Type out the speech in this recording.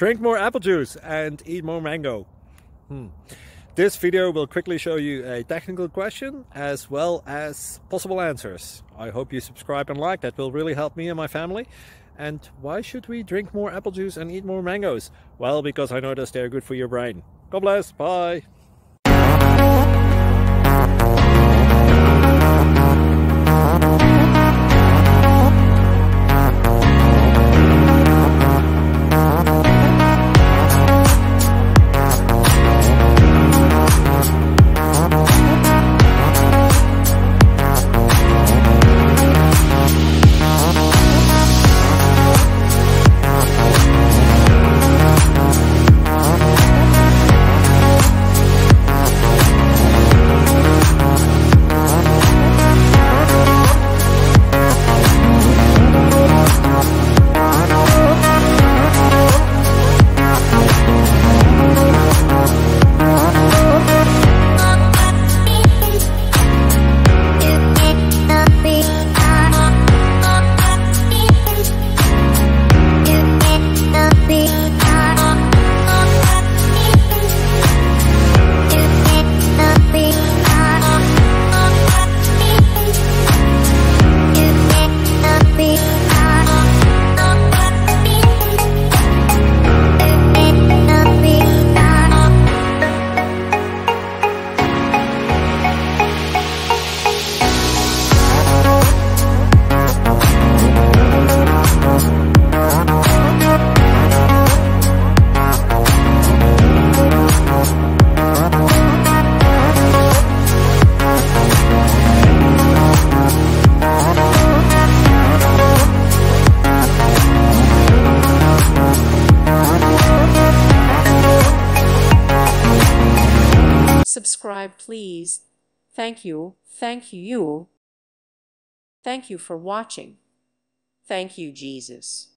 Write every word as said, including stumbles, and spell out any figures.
drink more apple juice and eat more mango. Hmm. This video will quickly show you a technical question as well as possible answers. I hope you subscribe and like, that will really help me and my family. And why should we drink more apple juice and eat more mangoes? Well, because I noticed they're good for your brain. God bless, bye! Subscribe, please. Thank you. Thank you. Thank you for watching. Thank you, Jesus.